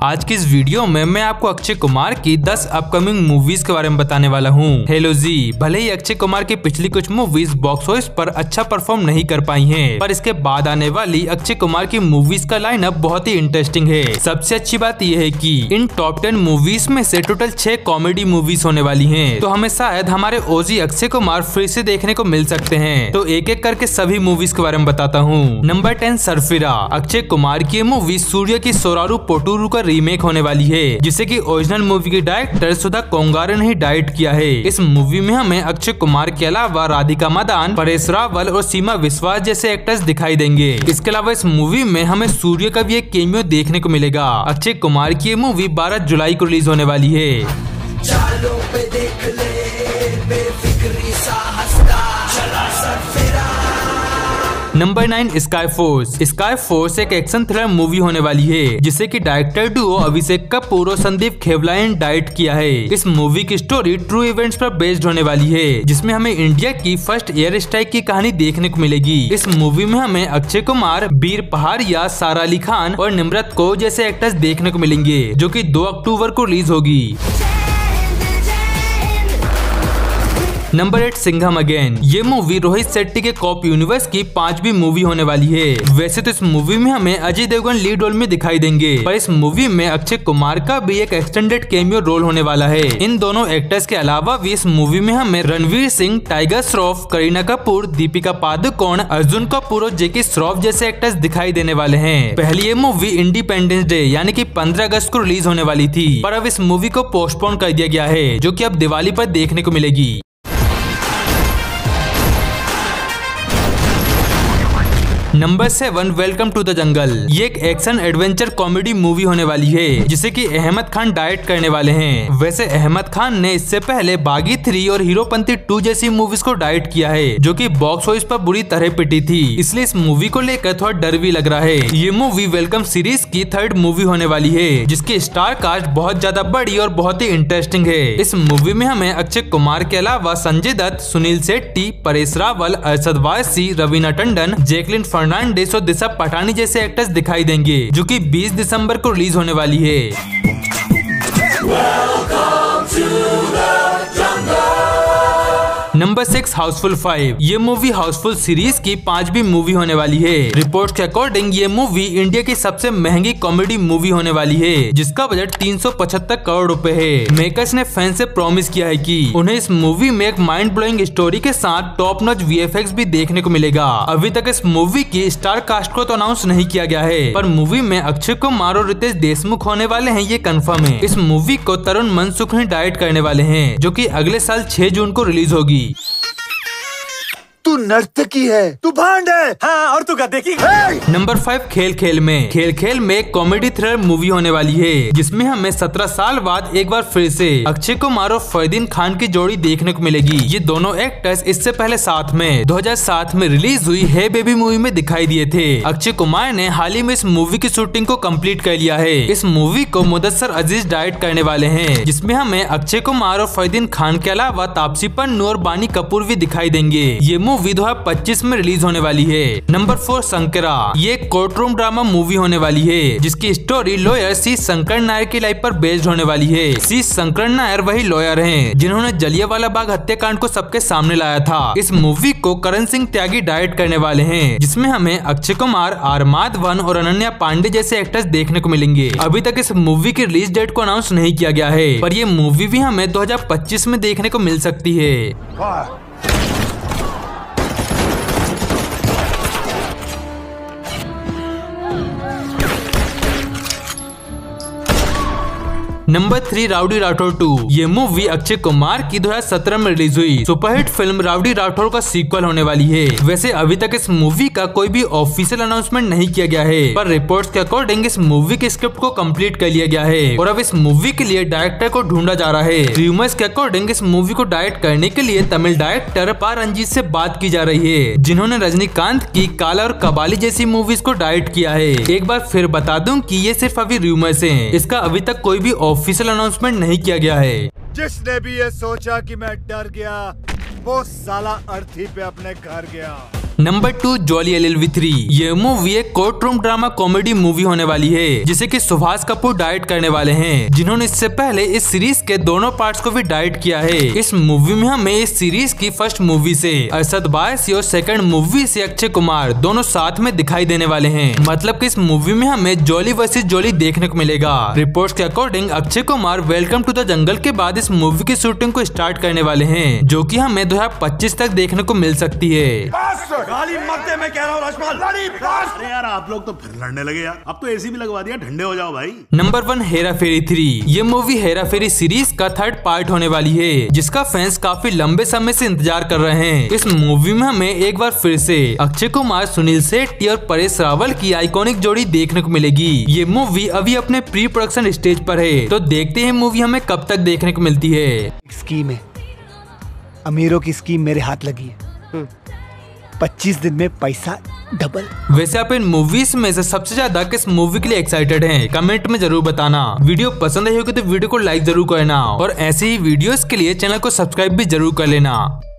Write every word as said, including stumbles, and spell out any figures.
आज की इस वीडियो में मैं आपको अक्षय कुमार की दस अपकमिंग मूवीज के बारे में बताने वाला हूँ। हेलो जी, भले ही अक्षय कुमार की पिछली कुछ मूवीज बॉक्स ऑफिस पर अच्छा परफॉर्म नहीं कर पाई हैं, पर इसके बाद आने वाली अक्षय कुमार की मूवीज का लाइनअप बहुत ही इंटरेस्टिंग है। सबसे अच्छी बात यह है कि इन टॉप टेन मूवीज में से टोटल छह कॉमेडी मूवीज होने वाली है, तो हमें शायद हमारे ओजी अक्षय कुमार फिर से देखने को मिल सकते हैं। तो एक एक करके सभी मूवीज के बारे में बताता हूँ। Number ten Sarfira. अक्षय कुमार की मूवी सूर्य की सोरारू पोटुरू का रीमेक होने वाली है, जिसे कि ओरिजिनल मूवी के डायरेक्टर सुधा कोंगारे ने ही डायरेक्ट किया है। इस मूवी में हमें अक्षय कुमार के अलावा राधिका मदान, परेश रावल और सीमा विश्वास जैसे एक्टर्स दिखाई देंगे। इसके अलावा इस मूवी में हमें सूर्य का भी एक कैमियो देखने को मिलेगा। अक्षय कुमार की मूवी बारह जुलाई को रिलीज होने वाली है। चालों पे देख ले, बेफिक्री सा हंसता चला Sarfira. Number nine Sky Force. Sky Force एक एक्शन थ्रिलर मूवी होने वाली है, जिसे कि डायरेक्टर डुओ अभिषेक कपूर और संदीप खेवलानी ने डायरेक्ट किया है। इस मूवी की स्टोरी ट्रू इवेंट्स पर बेस्ड होने वाली है, जिसमें हमें इंडिया की फर्स्ट एयर स्ट्राइक की कहानी देखने को मिलेगी। इस मूवी में हमें अक्षय कुमार, वीर पहाड़िया, सारा अली खान और निम्रत कौर जैसे एक्टर्स देखने को मिलेंगे, जो कि दो अक्टूबर को रिलीज होगी। Number eight Singham again. ये मूवी रोहित शेट्टी के कॉप यूनिवर्स की पांचवी मूवी होने वाली है। वैसे तो इस मूवी में हमें अजय देवगन लीड रोल में दिखाई देंगे, पर इस मूवी में अक्षय कुमार का भी एक एक्सटेंडेड कैमियो रोल होने वाला है। इन दोनों एक्टर्स के अलावा भी इस मूवी में हमें रणवीर सिंह, टाइगर श्रॉफ, करीना कपूर, दीपिका पादुकोण, अर्जुन कपूर और जेकी श्रॉफ जैसे एक्टर्स दिखाई देने वाले हैं। पहली ये मूवी इंडिपेंडेंस डे यानी कि पंद्रह अगस्त को रिलीज होने वाली थी, पर अब इस मूवी को पोस्टपोन कर दिया गया है, जो कि अब दिवाली पर देखने को मिलेगी। Number seven Welcome to the Jungle. ये एक एक्शन एडवेंचर कॉमेडी मूवी होने वाली है, जिसे कि अहमद खान डायरेक्ट करने वाले हैं। वैसे अहमद खान ने इससे पहले बागी थ्री और हीरोपंती टू जैसी मूवीज को डायरेक्ट किया है, जो कि बॉक्स ऑफिस पर बुरी तरह पिटी थी, इसलिए इस मूवी को लेकर थोड़ा डर भी लग रहा है। ये मूवी वेलकम सीरीज की थर्ड मूवी होने वाली है, जिसकी स्टार कास्ट बहुत ज्यादा बड़ी और बहुत ही इंटरेस्टिंग है। इस मूवी में हमें अक्षय कुमार के अलावा संजय दत्त, सुनील शेट्टी, परेश रावल, अरशद वारसी, रवीना टंडन, जैकलिन फर्नांडिस और दिशा पटानी जैसे एक्टर्स दिखाई देंगे, जो कि बीस दिसंबर को रिलीज होने वाली है। Number six Housefull five. ये मूवी हाउसफुल सीरीज की पांचवी मूवी होने वाली है। रिपोर्ट्स के अकॉर्डिंग ये मूवी इंडिया की सबसे महंगी कॉमेडी मूवी होने वाली है, जिसका बजट तीन सौ पचहत्तर करोड़ रुपए है। मेकर्स ने फैंस से प्रॉमिस किया है कि उन्हें इस मूवी में एक माइंड ब्लोइंग स्टोरी के साथ टॉप नॉच वीएफएक्स भी देखने को मिलेगा। अभी तक इस मूवी की स्टार कास्ट को तो अनाउंस नहीं किया गया है, पर मूवी में अक्षय कुमार और रितेश देशमुख होने वाले हैं, ये कंफर्म है। इस मूवी को तरुण मनसुख ने डायरेक्ट करने वाले हैं, जो कि अगले साल छह जून को रिलीज होगी। तू नर्तकी है, तू भांड है, हाँ, और तू गधे की है। नंबर फाइव खेल खेल में। खेल खेल में एक कॉमेडी थ्रिलर मूवी होने वाली है, जिसमें हमें सत्रह साल बाद एक बार फिर से अक्षय कुमार और फरदीन खान की जोड़ी देखने को मिलेगी। ये दोनों एक्टर्स इससे पहले साथ में दो हज़ार सात में रिलीज हुई है बेबी मूवी में दिखाई दिए थे। अक्षय कुमार ने हाल ही में इस मूवी की शूटिंग को कम्प्लीट कर लिया है। इस मूवी को मुदस्सर अजीज डायरेक्ट करने वाले हैं, जिसमें हमें अक्षय कुमार और फरदीन खान के अलावा तापसी पन्नू और बानी कपूर भी दिखाई देंगे। ये मूवी दो हजार पच्चीस में रिलीज होने वाली है। Number four Shankara. ये कोर्ट रूम ड्रामा मूवी होने वाली है, जिसकी story lawyer C Shankar Nair की लाइफ पर बेस्ड होने वाली है। सी शंकर नायर वही लॉयर हैं, जिन्होंने जलियांवाला बाग हत्याकांड को सबके सामने लाया था। इस मूवी को करण सिंह त्यागी डायरेक्ट करने वाले हैं, जिसमें हमें अक्षय कुमार, आर माधवन और अनन्या पांडे जैसे एक्टर्स देखने को मिलेंगे। अभी तक इस मूवी की रिलीज डेट को अनाउंस नहीं किया गया है, पर ये मूवी भी हमें दो हजार पच्चीस में देखने को मिल सकती है। Number three Rowdy Rathore two. ये मूवी अक्षय कुमार की दो हज़ार सत्रह में रिलीज हुई सुपरहिट फिल्म राउडी राठौर का सीक्वल होने वाली है। वैसे अभी तक इस मूवी का कोई भी ऑफिशियल अनाउंसमेंट नहीं किया गया है, पर रिपोर्ट्स के अकॉर्डिंग इस मूवी के स्क्रिप्ट को कंप्लीट कर लिया गया है और अब इस मूवी के लिए डायरेक्टर को ढूंढा जा रहा है। रूमर्स के अकॉर्डिंग इस मूवी को डायरेक्ट करने के लिए तमिल डायरेक्टर पा रंजीत से बात की जा रही है, जिन्होंने रजनीकांत की काला और कबाली जैसी मूवीज को डायरेक्ट किया है। एक बार फिर बता दूं कि ये सिर्फ अभी रूमर्स हैं, इसका अभी तक कोई भी ऑफिशियल अनाउंसमेंट नहीं किया गया है। जिसने भी ये सोचा कि मैं डर गया, वो साला अर्थी पे अपने घर गया। Number two, Jolly L L B three. ये मूवी एक court room drama comedy movie होने वाली है जिसे कि सुभाष कपूर डायरेक्ट करने वाले हैं, जिन्होंने इससे पहले इस सीरीज के दोनों पार्ट्स को भी डायरेक्ट किया है। इस मूवी में हमें इस सीरीज की फर्स्ट मूवी से अरशद वारसी और सेकंड मूवी से अक्षय कुमार दोनों साथ में दिखाई देने वाले हैं। मतलब कि इस मूवी में हमें जॉली वर्सेस जॉली देखने को मिलेगा। रिपोर्ट्स के according Akshay Kumar Welcome to the Jungle के बाद इस मूवी की शूटिंग को स्टार्ट करने वाले हैं, जो कि हमें दो हजार पच्चीस तक देखने को मिल सकती है। गाली मत दे, मैं कह रहा हूँ राजपाल। अरे यार आप लोग तो फिर लड़ने लगे यार, अब तो एसी भी लगवा दिया, ठंडे हो जाओ भाई। Number one, Hera Pheri three. ये मूवी हेरा फेरी सीरीज का थर्ड पार्ट होने वाली है, जिसका फैंस काफी लंबे समय से इंतजार कर रहे हैं। इस मूवी में हमें एक बार फिर से अक्षय कुमार, सुनील शेट्टी और परेश रावल की आइकॉनिक जोड़ी देखने को मिलेगी। ये मूवी अभी अपने प्री प्रोडक्शन स्टेज पर है, तो देखते हैं मूवी हमें कब तक देखने को मिलती है। स्कीम है, अमीरों की स्कीम मेरे हाथ लगी है, पच्चीस दिन में पैसा डबल। वैसे आप इन मूवीज में से सबसे ज्यादा किस मूवी के लिए एक्साइटेड हैं? कमेंट में जरूर बताना। वीडियो पसंद आई होगी तो वीडियो को लाइक जरूर करना और ऐसे ही वीडियोस के लिए चैनल को सब्सक्राइब भी जरूर कर लेना।